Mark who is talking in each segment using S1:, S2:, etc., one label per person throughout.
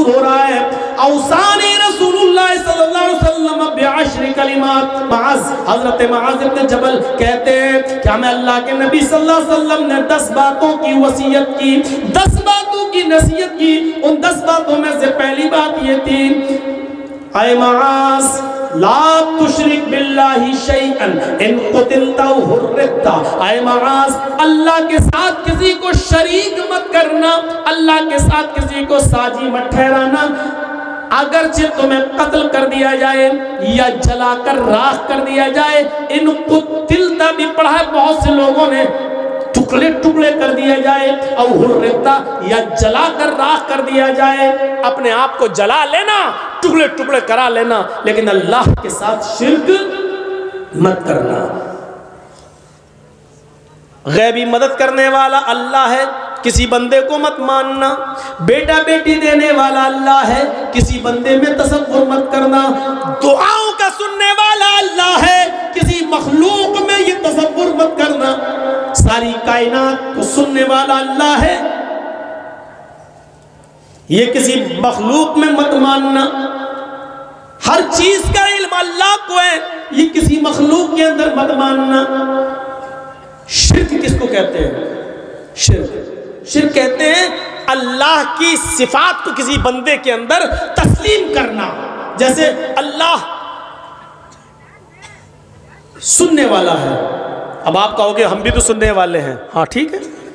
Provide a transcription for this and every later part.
S1: ہو رہا ہے. اوصانی رسول اللہ صلی اللہ علیہ وسلم بعشر کلمات. معاذ حضرت معاذ ابن جبل کہتے ہیں کہ ہمیں اللہ کے نبی صلی اللہ علیہ وسلم نے 10 باتوں کی وصیت کی, 10 باتوں کی نصیحت کی. ان 10 باتوں میں سے پہلی بات یہ تھی, اے معاذ لا تشرک باللہ شیئا ان قتلت او حرقت. اے معاذ اللہ کے ساتھ کسی کو شریک مت کرنا, اللہ کے ساتھ کسی کو ساجی مت ٹھہرانا. اگرچہ تمہیں قتل کر دیا جائے یا جلا کر راکھ کر دیا جائے. ان قتلت بھی پڑھا ہے بہت سے لوگوں نے, ٹکڑے ٹکڑے کر دیا جائے, او حرقتا یا جلا کر راکھ کر دیا جائے. اپنے آپ کو جلا لینا, ٹکڑے ٹکڑے کرا لینا, لیکن اللہ کے ساتھ شرک مت کرنا. غیبی مدد کرنے والا اللہ ہے, کسی بندے کو مت ماننا. بیٹا بیٹی دینے والا اللہ ہے, کسی بندے میں تصور مت کرنا. دعاؤں کا سننے والا اللہ ہے, کسی مخلوق میں یہ تصور مت کرنا. ساری کائنات کو سننے والا اللہ ہے, یہ کسی مخلوق میں مت ماننا. ہر چیز کا علم اللہ کو ہے, یہ کسی مخلوق کے اندر مت ماننا. شرک کس کو کہتے ہیں؟ شرک کہتے ہیں اللہ کی صفات کو کسی بندے کے اندر تسلیم کرنا. جیسے اللہ سننے والا ہے, اب آپ کہو گے ہم بھی تو سننے والے ہیں. ہاں ٹھیک ہے,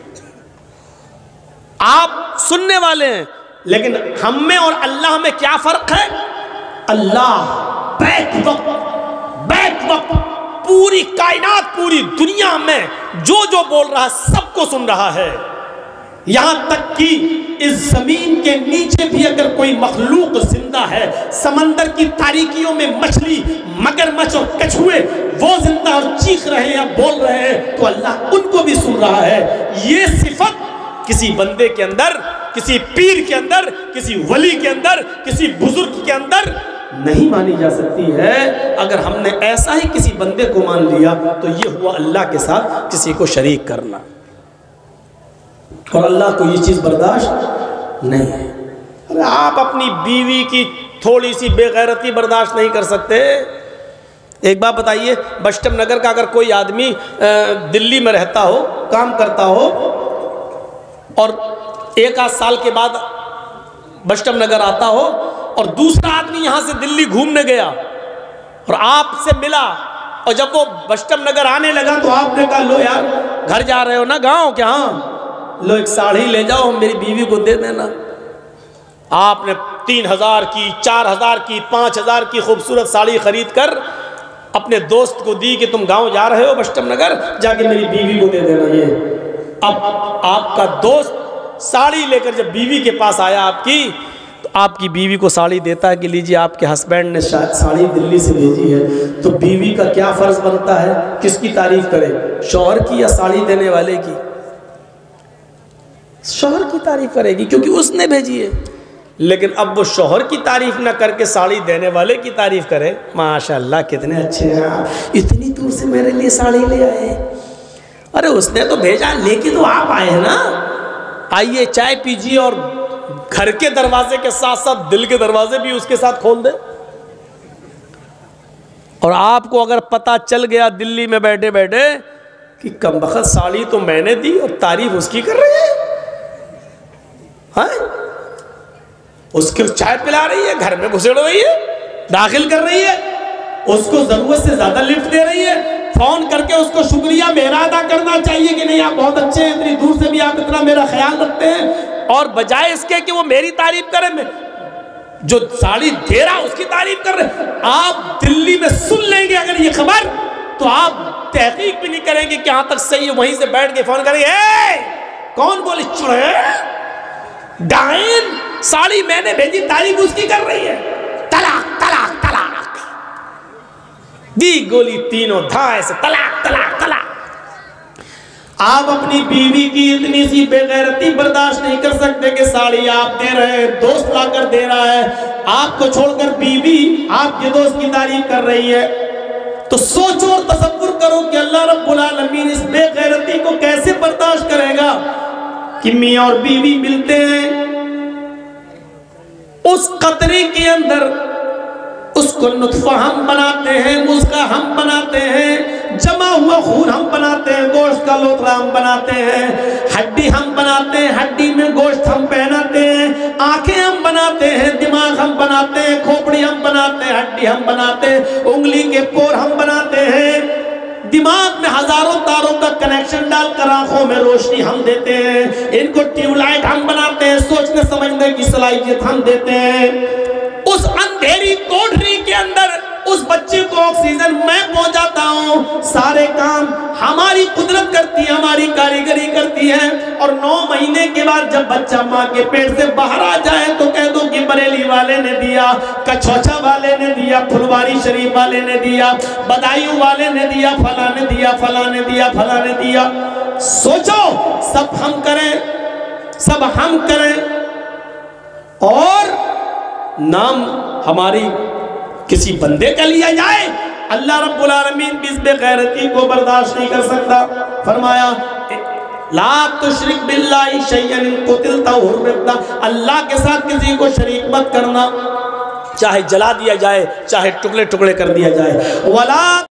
S1: آپ سننے والے ہیں, لیکن ہم میں اور اللہ میں کیا فرق ہے؟ اللہ بیک وقت پوری کائنات, پوری دنیا میں جو بول رہا سب کو سن رہا ہے. یہاں تک کہ اس زمین کے نیچے بھی اگر کوئی مخلوق زندہ ہے, سمندر کی تاریکیوں میں مچھلی, مگرمچھ اور کچھوے وہ زندہ اور چیخ رہے ہیں یا بول رہے ہیں, تو اللہ ان کو بھی سن رہا ہے. یہ صفت کسی بندے کے اندر, کسی پیر کے اندر, کسی ولی کے اندر, کسی بزرگ کے اندر نہیں مانی جا سکتی ہے. اگر ہم نے ایسا ہی کسی بندے کو مان لیا تو یہ ہوا اللہ کے ساتھ کسی کو شریک کرنا, اور اللہ کو یہ چیز برداشت نہیں ہے. ارے آپ اپنی بیوی کی تھوڑی سی بے غیرتی برداشت نہیں کر سکتے؟ ایک بات بتائیے, بشٹم نگر کا اگر کوئی آدمی دلی میں رہتا ہو, کام کرتا ہو, اور 1 سال کے بعد بشٹم نگر آتا ہو, اور دوسرا آدمی یہاں سے دلی گھومنے گیا اور آپ سے ملا, اور جب وہ بشٹم نگر آنے لگا تو آپ نے کہا لو یار گھر جا رہے ہو نا گاؤں کے, ہاں لو ایک ساڑھی لے جاؤ میری بیوی کو دے دینا. آپ نے 3000 کی, 4000 کی, 5000 کی خوبصورت ساڑی خرید کر اپنے دوست کو دی کہ تم گاؤں جا رہے ہو بشٹم نگر, جا کے میری بیوی کو دے دینا. یہ اب آپ کا دوست ساڑی لے کر جب بیوی کے پاس آیا آپ کی, تو آپ کی بیوی کو ساڑی دیتا ہے کہ لیجیے آپ کے ہسبینڈ نے ساڑی دلی سے بھیجی ہے. تو بیوی کا کیا فرض بنتا ہے, کس کی تعریف کرے, شوہر کی یا ساڑی دینے والے کی؟ شوہر کی تعریف کرے گی کیونکہ اس نے بھیجی ہے. لیکن اب وہ شوہر کی تعریف نہ کر کے ساڑی دینے والے کی تعریف کرے, ماشاءاللہ کتنے اچھے ہیں آپ, اتنی دور سے میرے لیے ساڑی لے آئے. ارے اس نے تو بھیجا, لیکن تو آپ آئے ہیں نا, آئیے چائے پیجیے, اور گھر کے دروازے کے ساتھ ساتھ دل کے دروازے بھی اس کے ساتھ کھول دے. اور آپ کو اگر پتہ چل گیا دلی میں بیٹھے بیٹھے کہ کمبخت ساڑی تو میں نے دی اور تعریف اس کی کر رہی ہے, ہاں اس کو چائے پلا رہی ہے, گھر میں گھسڑ رہی ہے, داخل کر رہی ہے, اس کو ضرورت سے زیادہ لفٹ دے رہی ہے, فون کر کے اس کو شکریہ میرا ادا کرنا چاہیے کہ نہیں آپ بہت اچھے ہیں, اتنی دور سے بھی آپ اتنا میرا خیال رکھتے ہیں, اور بجائے اس کے کہ وہ میری تعریف کرے, میں جو ساڑی دے رہا اس کی تعریف کر رہے. آپ دلی میں سن لیں گے اگر یہ خبر, تو آپ تحقیق بھی نہیں کریں گے کہ یہاں تک صحیح, وہیں سے بیٹھ کے فون کریں گے, اے کون بولی چڑے ڈائن, ساڑی میں نے بھیجی, تعریف اس کی کر رہی ہے, طلاق طلاق طلاق, دی گولی تینوں دھائے سے طلاق طلاق طلاق. آپ اپنی بیوی کی اتنی سی بے غیرتی برداشت نہیں کر سکتے کہ ساڑی آپ دے رہے ہیں, دوست لا کر دے رہا ہے, آپ کو چھوڑ کر بیوی آپ کے دوست کی تعریف کر رہی ہے. تو سوچو اور تصور کرو کہ اللہ رب العالمین اس بے غیرتی کو کیسے برداشت کرے گا کہ میاں اور بیوی ملتے ہیں, اس قطرے کے اندر اس کو نطفہ ہم بناتے ہیں، مزغہ ہم بناتے ہیں، جمع ہوا خون ہم بناتے ہیں، گوشت کا لوتھڑا ہم بناتے ہیں، ہڈی ہم بناتے ہیں، ہڈی میں گوشت ہم پہناتے ہیں، آنکھیں ہم بناتے ہیں، دماغ ہم بناتے ہیں، کھوپڑی ہم بناتے ہیں، ہڈی ہم بناتے ہیں، انگلی کے پور ہم بناتے ہیں، دماغ میں ہزاروں تاروں کا کنیکشن ڈال کر آنکھوں میں روشنی ہم دیتے ہیں، ان کو ٹیوب لائٹ ہم بناتے ہیں، سوچنے سمجھنے کی صلاحیت ہم دیتے ہیں۔ اس اندھیری کوٹری کے اندر اس بچے کو آکسیجن میں پہنچاتا ہوں، سارے کام ہماری قدرت کرتی ہے، ہماری کاریگری کرتی ہے، اور 9 مہینے کے بعد جب بچہ ماں کے پیٹ سے باہر آ جائے تو کہہ دو کہ بریلی والے نے دیا، کچھوچا والے نے دیا، پھلواری شریف والے نے دیا، بدایوں والے نے دیا، فلاں نے دیا، فلاں نے دیا، فلاں نے دیا۔ سوچو سب ہم کریں، سب ہم کریں اور نام ہماری کسی بندے کا لیا جائے، اللہ رب العالمین بھی اس بے غیرتی کو برداشت نہیں کر سکتا۔ فرمایا لا تشرک باللہ شیئا ان قتلت او حرقت، اللہ کے ساتھ کسی کو شریک مت کرنا، چاہے جلا دیا جائے، چاہے ٹکڑے ٹکڑے کر دیا جائے۔ ولا